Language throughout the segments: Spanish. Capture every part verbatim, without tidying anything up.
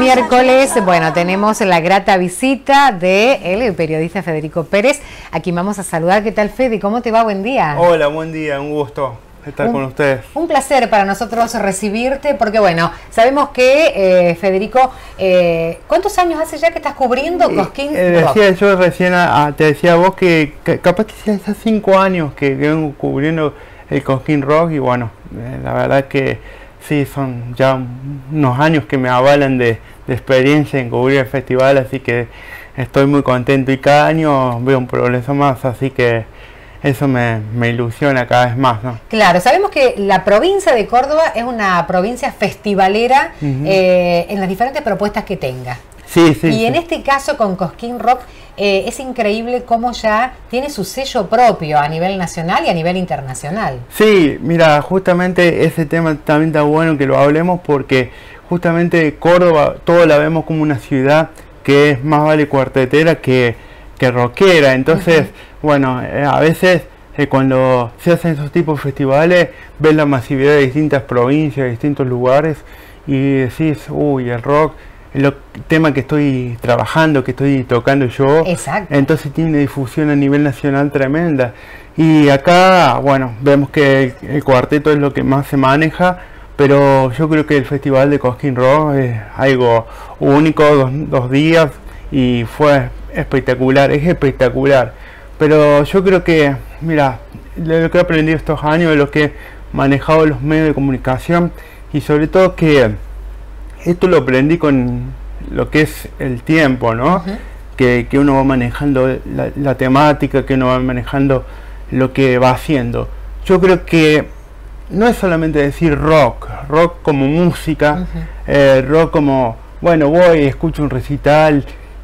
miércoles, bueno, tenemos la grata visita del periodista Federico Pérez, a quien vamos a saludar. ¿Qué tal, Fede? ¿Cómo te va? Buen día. Hola, buen día, un gusto estar un, con ustedes. Un placer para nosotros recibirte, porque bueno, sabemos que eh, Federico, eh, ¿cuántos años hace ya que estás cubriendo Cosquín eh, Rock? Decía yo recién, a, te decía a vos que, que capaz que sea hace cinco años que, que vengo cubriendo el Cosquín Rock, y bueno, eh, la verdad que sí, son ya unos años que me avalan de, de experiencia en cubrir el festival, así que estoy muy contento y cada año veo un progreso más, así que eso me, me ilusiona cada vez más, ¿no? Claro, sabemos que la provincia de Córdoba es una provincia festivalera uh-huh. eh, en las diferentes propuestas que tenga. Sí, sí. Y sí. en este caso con Cosquín Rock eh, es increíble cómo ya tiene su sello propio a nivel nacional y a nivel internacional. Sí, mira, justamente ese tema también está bueno que lo hablemos, porque justamente Córdoba todos la vemos como una ciudad que es más vale cuartetera que, que rockera. Entonces, uh-huh. bueno, eh, a veces eh, cuando se hacen esos tipos de festivales, ves la masividad de distintas provincias, de distintos lugares, y decís, uy, el rock, el tema que estoy trabajando, que estoy tocando yo. Exacto. Entonces tiene una difusión a nivel nacional tremenda. Y acá, bueno, vemos que el, el cuarteto es lo que más se maneja, pero yo creo que el Festival de Cosquín Rock es algo único, dos, dos días, y fue espectacular, es espectacular. Pero yo creo que, mira, de lo que he aprendido estos años, de lo que he manejado los medios de comunicación, y sobre todo que esto lo aprendí con lo que es el tiempo, ¿no? Uh-huh. que, que uno va manejando la, la temática, que uno va manejando lo que va haciendo. Yo creo que no es solamente decir rock, rock como música, uh-huh. eh, rock como, bueno, voy, escucho un recital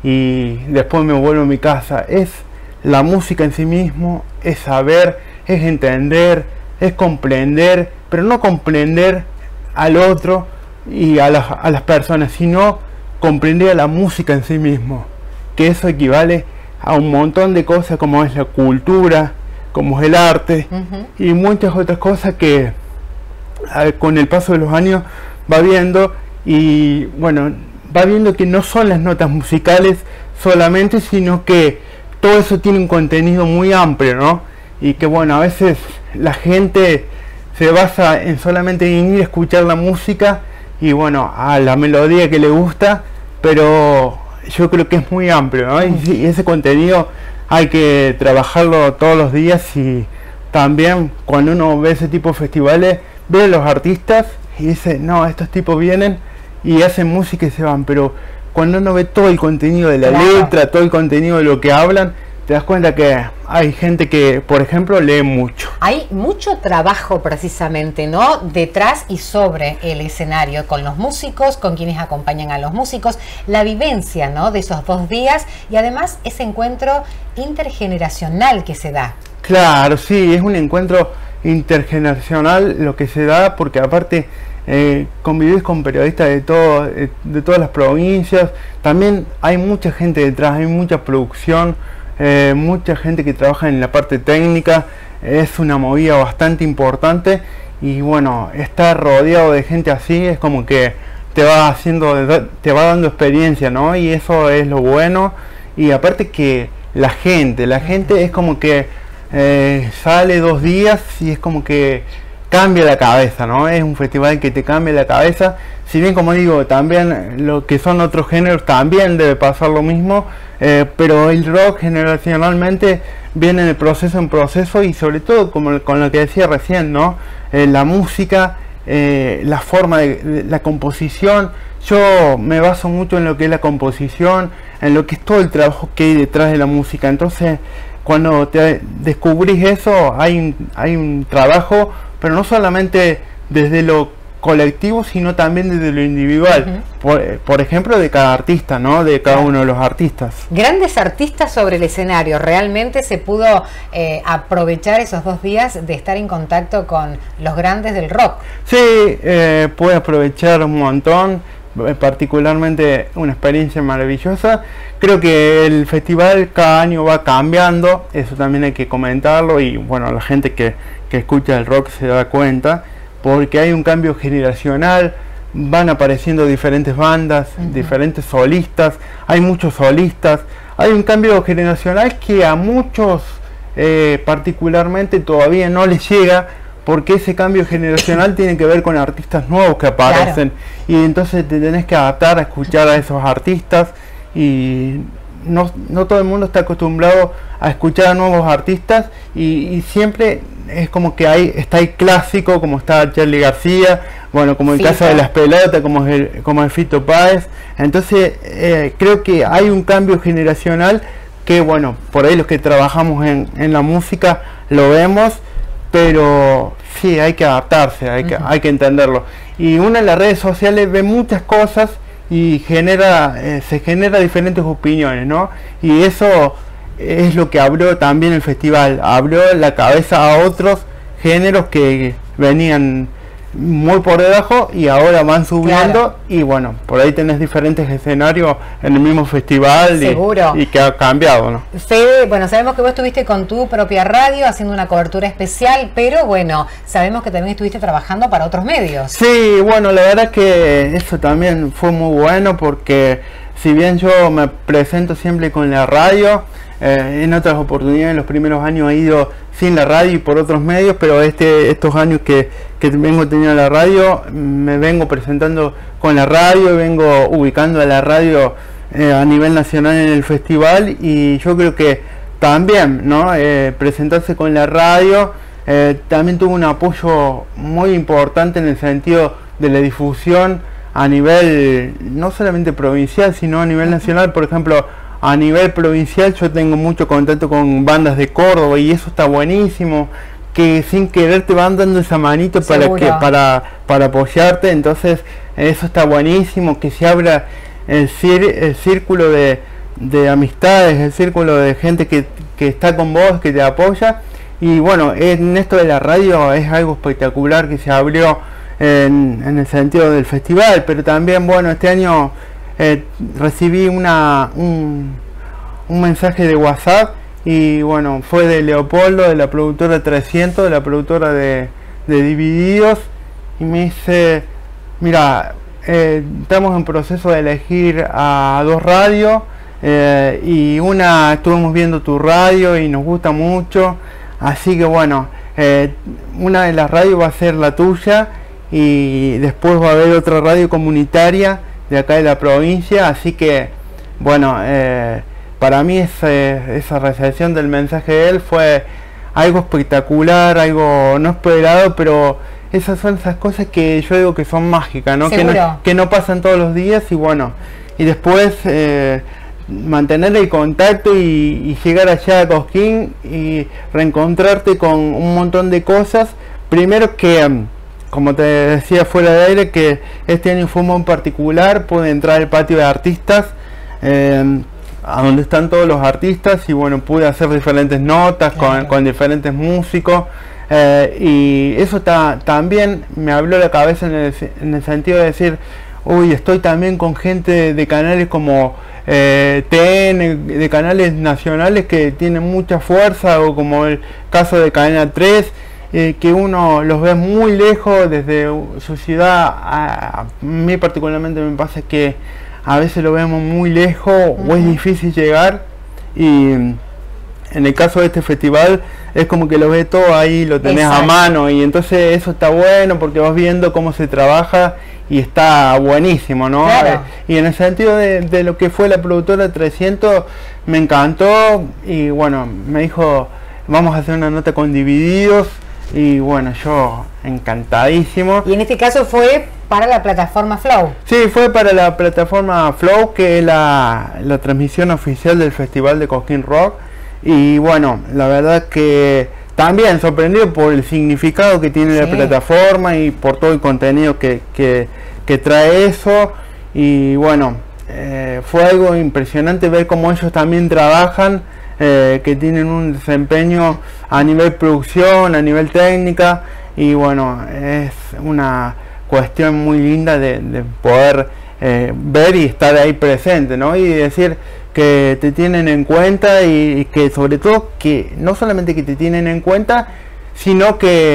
y después me vuelvo a mi casa. Es la música en sí mismo, es saber, es entender, es comprender, pero no comprender al otro y a las, a las personas, sino comprender a la música en sí mismo, que eso equivale a un montón de cosas como es la cultura, como es el arte, uh-huh. y muchas otras cosas que a, con el paso de los años va viendo, y bueno, va viendo que no son las notas musicales solamente, sino que todo eso tiene un contenido muy amplio, ¿no? Y que bueno, a veces la gente se basa en solamente ir a escuchar la música y bueno, a la melodía que le gusta, pero yo creo que es muy amplio, ¿no? Y, y ese contenido hay que trabajarlo todos los días, y también cuando uno ve ese tipo de festivales, ve a los artistas y dice, no, estos tipos vienen y hacen música y se van, pero cuando uno ve todo el contenido de la claro. letra, todo el contenido de lo que hablan, te das cuenta que hay gente que, por ejemplo, lee mucho. Hay mucho trabajo precisamente, ¿no? Detrás y sobre el escenario, con los músicos, con quienes acompañan a los músicos, la vivencia, ¿no? De esos dos días, y además ese encuentro intergeneracional que se da. Claro, sí, es un encuentro intergeneracional lo que se da, porque aparte eh, convivís con periodistas de, todo, de, de todas las provincias. También hay mucha gente detrás, hay mucha producción. Eh, mucha gente que trabaja en la parte técnica, es una movida bastante importante, y bueno, estar rodeado de gente así es como que te va haciendo, te va dando experiencia, ¿no? Y eso es lo bueno. Y aparte que la gente, la gente es como que eh, sale dos días y es como que cambia la cabeza, ¿no? Es un festival que te cambia la cabeza. Si bien, como digo, también lo que son otros géneros también debe pasar lo mismo, eh, pero el rock generacionalmente viene de proceso en proceso, y sobre todo como con lo que decía recién, ¿no? Eh, la música, eh, la forma de, de la composición. Yo me baso mucho en lo que es la composición, en lo que es todo el trabajo que hay detrás de la música. Entonces, cuando te descubrís eso, hay un, hay un trabajo, pero no solamente desde lo colectivo, sino también desde lo individual, uh-huh. por, por ejemplo, de cada artista, ¿no? De cada uno de los artistas. Grandes artistas sobre el escenario. Realmente se pudo eh, aprovechar esos dos días de estar en contacto con los grandes del rock. Sí, eh, pude aprovechar un montón, particularmente una experiencia maravillosa. Creo que el festival cada año va cambiando, eso también hay que comentarlo, y bueno, la gente que, que escucha el rock se da cuenta, porque hay un cambio generacional, van apareciendo diferentes bandas, uh-huh. diferentes solistas, hay muchos solistas, hay un cambio generacional que a muchos eh, particularmente todavía no les llega, porque ese cambio generacional tiene que ver con artistas nuevos que aparecen, claro. y entonces te tenés que adaptar a escuchar a esos artistas, y no, no todo el mundo está acostumbrado a escuchar a nuevos artistas, y, y siempre es como que hay, está el clásico, como está Charly García, bueno, como el Fito. caso de las pelotas, como el, como el Fito Páez. Entonces eh, creo que hay un cambio generacional que, bueno, por ahí los que trabajamos en, en la música lo vemos, pero sí, hay que adaptarse, hay, uh-huh. que, hay que entenderlo. Y uno en las redes sociales ve muchas cosas y genera eh, se genera diferentes opiniones, ¿no? Y eso es lo que abrió también el festival, abrió la cabeza a otros géneros que venían muy por debajo y ahora van subiendo, claro. y bueno, por ahí tenés diferentes escenarios en el mismo festival. Seguro. Y, y que ha cambiado, ¿no? Fede, bueno, sabemos que vos estuviste con tu propia radio haciendo una cobertura especial, pero bueno, sabemos que también estuviste trabajando para otros medios. Sí, bueno, la verdad que eso también fue muy bueno, porque si bien yo me presento siempre con la radio, eh, en otras oportunidades en los primeros años he ido sin la radio y por otros medios, pero este estos años que, que vengo teniendo la radio, me vengo presentando con la radio, vengo ubicando a la radio eh, a nivel nacional en el festival, y yo creo que también, ¿no? Eh, presentarse con la radio eh, también tuvo un apoyo muy importante en el sentido de la difusión a nivel no solamente provincial, sino a nivel nacional. Por ejemplo, a nivel provincial yo tengo mucho contacto con bandas de Córdoba, y eso está buenísimo, que sin querer te van dando esa manito para que para para apoyarte. Entonces eso está buenísimo, que se abra el, cir, el círculo de, de amistades, el círculo de gente que, que está con vos, que te apoya. Y bueno, en esto de la radio es algo espectacular que se abrió en, en el sentido del festival, pero también, bueno, este año Eh, recibí una un, un mensaje de WhatsApp, y bueno, fue de Leopoldo, de la productora trescientos, de la productora de, de Divididos, y me dice: mira, eh, estamos en proceso de elegir a dos radios, eh, y una estuvimos viendo tu radio y nos gusta mucho, así que bueno, eh, una de las radios va a ser la tuya, y después va a haber otra radio comunitaria de acá de la provincia. Así que bueno, eh, para mí ese, esa recepción del mensaje de él fue algo espectacular, algo no esperado, pero esas son esas cosas que yo digo que son mágicas, ¿no? Que no, que no pasan todos los días, y bueno, y después eh, mantener el contacto y, y llegar allá a Cosquín y reencontrarte con un montón de cosas. Primero que, como te decía fuera de aire, que este año fue muy particular, pude entrar al patio de artistas, eh, a donde están todos los artistas, y bueno, pude hacer diferentes notas, claro, con, con diferentes músicos, eh, y eso ta, también me abrió la cabeza en el, en el sentido de decir: uy, estoy también con gente de, de canales como eh, T N, de canales nacionales que tienen mucha fuerza, o como el caso de Cadena tres, Eh, que uno los ve muy lejos desde su ciudad. A, a mí particularmente me pasa que a veces lo vemos muy lejos, uh-huh, o es difícil llegar, y en el caso de este festival es como que lo ves todo ahí, lo tenés, exacto, a mano, y entonces eso está bueno porque vas viendo cómo se trabaja y está buenísimo, ¿no? Claro. Eh, y en el sentido de, de lo que fue la productora trescientos, me encantó, y bueno, me dijo: vamos a hacer una nota con Divididos. Y bueno, yo encantadísimo. Y en este caso fue para la plataforma Flow. Sí, fue para la plataforma Flow, que es la, la transmisión oficial del Festival de Cosquín Rock. Y bueno, la verdad que también sorprendido por el significado que tiene, sí, la plataforma, y por todo el contenido que, que, que trae eso. Y bueno, eh, fue algo impresionante ver cómo ellos también trabajan, Eh, que tienen un desempeño a nivel producción, a nivel técnica, y bueno, es una cuestión muy linda de, de poder eh, ver y estar ahí presente, ¿no? Y decir que te tienen en cuenta, y, y que sobre todo que no solamente que te tienen en cuenta, sino que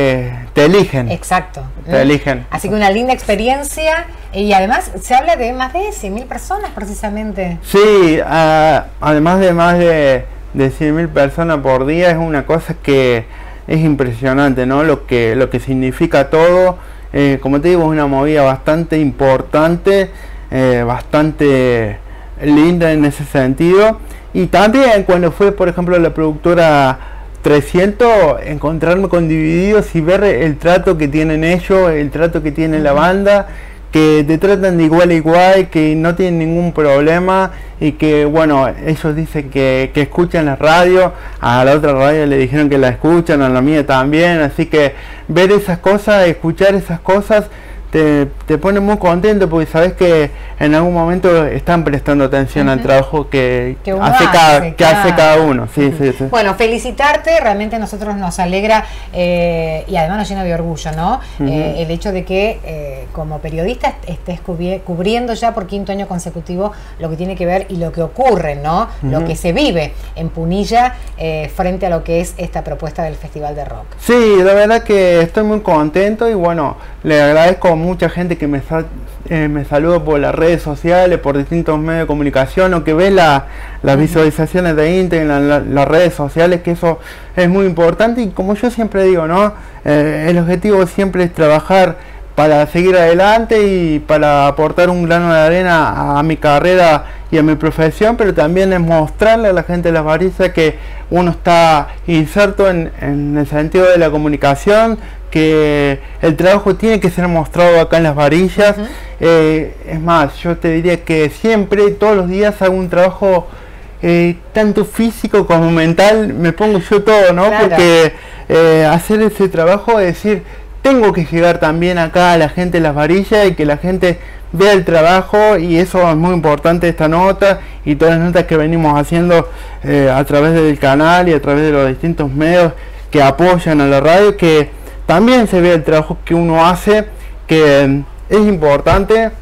te eligen. Exacto. Te ¿Mm? eligen. Así que una linda experiencia y además se habla de más de cien mil personas precisamente. Sí, uh, además de más de, de cien mil personas por día, es una cosa que es impresionante, ¿no? Lo que, lo que significa todo. Eh, como te digo, es una movida bastante importante, eh, bastante linda en ese sentido. Y también cuando fue, por ejemplo, la productora trescientos, encontrarme con Divididos y ver el trato que tienen ellos, el trato que tiene la banda, que te tratan de igual a igual, que no tienen ningún problema y que, bueno, ellos dicen que, que escuchan la radio, a la otra radio le dijeron que la escuchan, a la mía también, así que ver esas cosas, escuchar esas cosas, te, te pone muy contento porque sabes que en algún momento están prestando atención uh-huh. al trabajo que, que hace, cada, hace, que hace cada uno. Sí, uh-huh. sí, sí. Bueno, felicitarte, realmente a nosotros nos alegra eh, y además nos llena de orgullo, ¿no? Uh-huh. Eh, el hecho de que eh, como periodista estés cubriendo ya por quinto año consecutivo lo que tiene que ver y lo que ocurre, ¿no? Uh-huh. Lo que se vive en Punilla eh, frente a lo que es esta propuesta del Festival de Rock. Sí, la verdad que estoy muy contento y bueno, le agradezco a mucha gente que me, sal, eh, me saluda por las redes sociales, por distintos medios de comunicación o que ve la, las uh-huh. visualizaciones de Instagram, en la, las redes sociales, que eso es muy importante y como yo siempre digo, ¿no? Eh, el objetivo siempre es trabajar para seguir adelante y para aportar un grano de arena a, a mi carrera y a mi profesión, pero también es mostrarle a la gente de Las Varillas que uno está inserto en, en el sentido de la comunicación, que el trabajo tiene que ser mostrado acá en Las Varillas. Uh-huh. eh, es más, yo te diría que siempre, todos los días hago un trabajo eh, tanto físico como mental, me pongo yo todo, ¿no? Claro. Porque eh, hacer ese trabajo es decir, tengo que llegar también acá a la gente de Las Varillas y que la gente vea el trabajo, y eso es muy importante, esta nota y todas las notas que venimos haciendo eh, a través del canal y a través de los distintos medios que apoyan a la radio, que también se ve el trabajo que uno hace, que es importante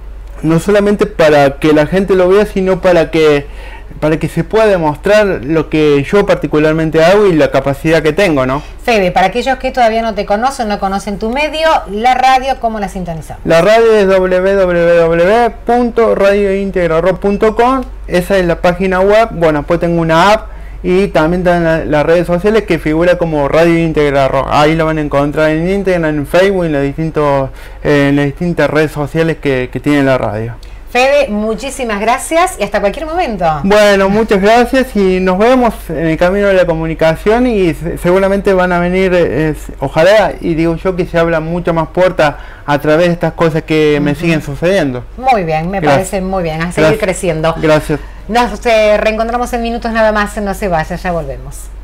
no solamente para que la gente lo vea, sino para que para que se pueda demostrar lo que yo particularmente hago y la capacidad que tengo, ¿no? Fede, para aquellos que todavía no te conocen, no conocen tu medio, la radio, ¿cómo la sintonizamos? La radio es doble u doble u doble u punto radio integra rock punto com, esa es la página web. Bueno, después tengo una app y también están la, las redes sociales que figura como Radio Integra Rock. Ahí lo van a encontrar en Instagram, en Facebook, en las, distintos, eh, en las distintas redes sociales que, que tiene la radio. Fede, muchísimas gracias y hasta cualquier momento. Bueno, muchas gracias y nos vemos en el camino de la comunicación y seguramente van a venir, eh, ojalá, y digo yo que se abran mucho más puertas a través de estas cosas que uh-huh. me siguen sucediendo. Muy bien, me gracias. parece muy bien, a seguir gracias. creciendo. Gracias. Nos eh, reencontramos en minutos nada más, no se vaya, ya volvemos.